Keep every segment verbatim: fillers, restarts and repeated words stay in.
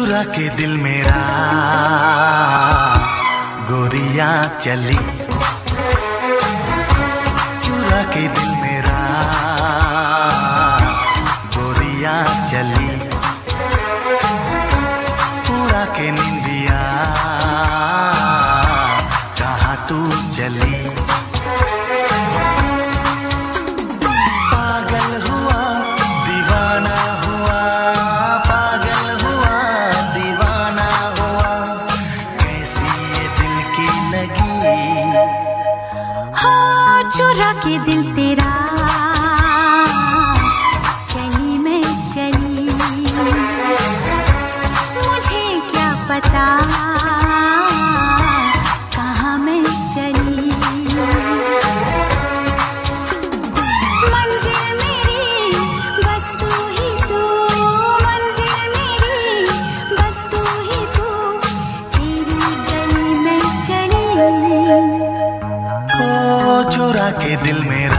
चुरा के दिल मेरा गोरियां चली, चुरा के दिल मेरा गोरियां चली, पूरा के निंदिया कहाँ तू चली। चुरा के दिल तेरा चली मैं चली, मुझे क्या पता कहाँ मैं चली। मंजिल मेरी बस तू ही तू, मंजिल मेरी बस तू ही तू, तेरी गली में चली। ओ चुरा के दिल मेरा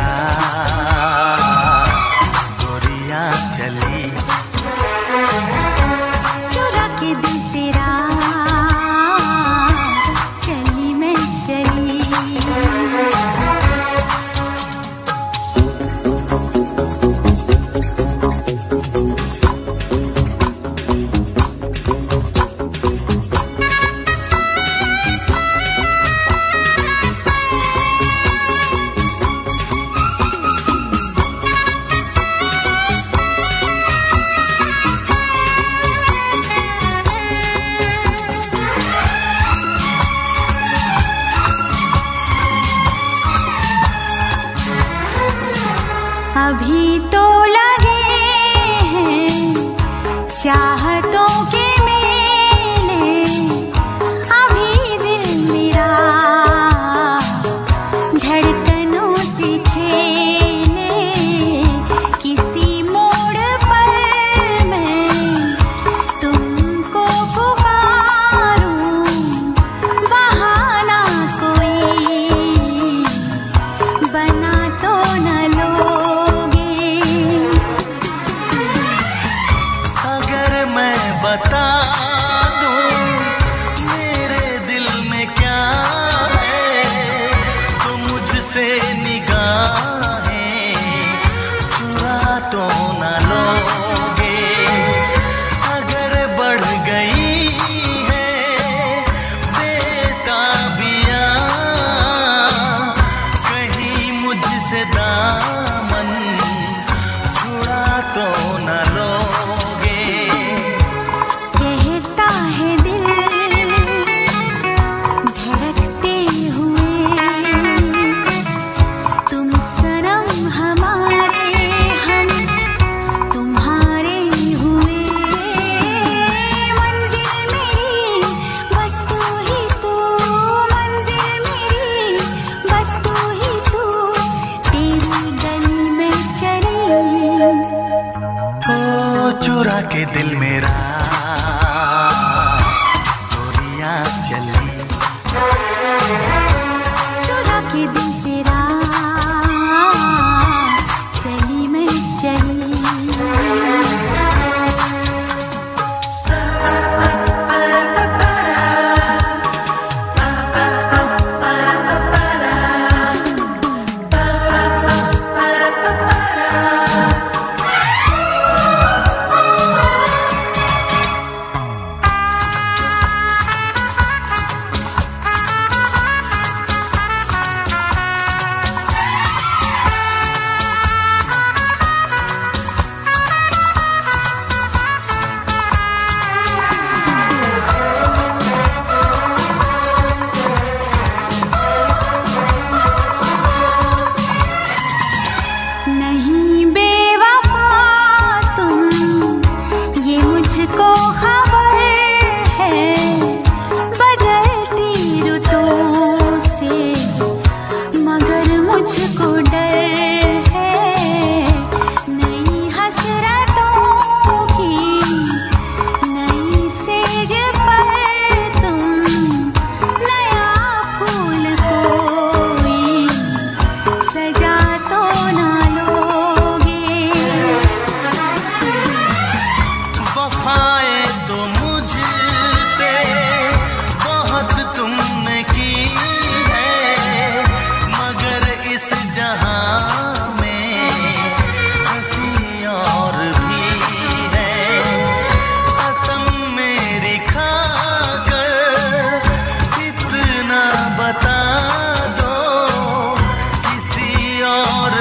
गोरियां चली, चुरा के दिल तेरा चली मैं चली। अभी तो लगे हैं चाहतों के मेले, अभी दिल मेरा धड़कनों से खेले, किसी मोड़ पर मैं तुमको पुकारूं, बहाना कोई बना तो न लो। बता दूं मेरे दिल में क्या है, तो मुझसे निगाहें चुरा तो न लोगे। अगर बढ़ गई है बेताबियां कहीं मुझसे दामन छुड़ा तो न लोगे। चुरा के दिल मेरा गोरियां चली, चुरा के दिल तेरा चली मैं चली।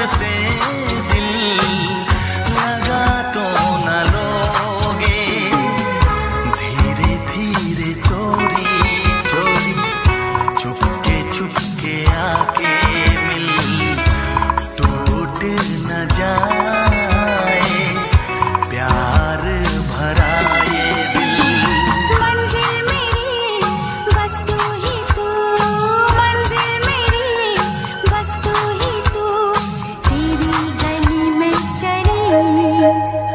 से दिल लगा तो न लोगे, धीरे धीरे चोरी चोरी चुपके चुपके आके मिल, टूट न जाए प्यार भरा ये दिल। मंजिल मेरी बस तू ही तू, मंजिल मेरी बस तू ही तू, तेरी गली में चली,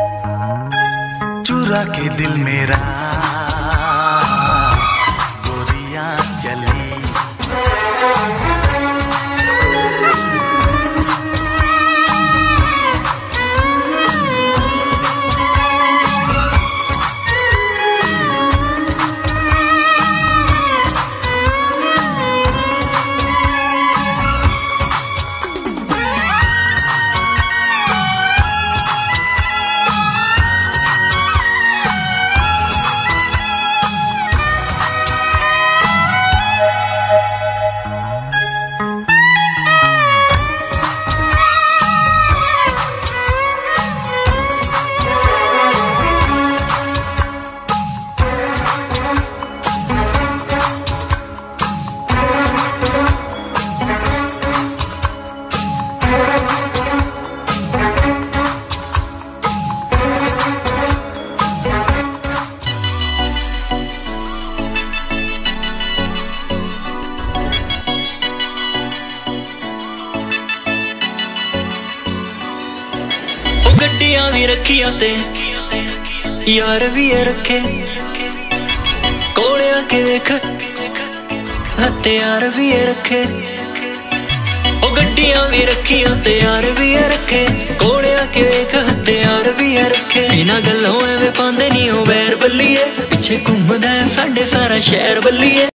चुरा के दिल मेरा गोरियां चली। गड्डियां भी रखियां ते यार भी रखे, कोले आके वेख हथियार भी रखे। ओ गड्डियां भी रखियां ते यार भी रखे, कोले आके वेख हथियार भी रखे। बिना गल्लों एवें पांदे नी ओ बैर बल्लीए, पिछे घूमदा साडे सारा शहर बल्लीए।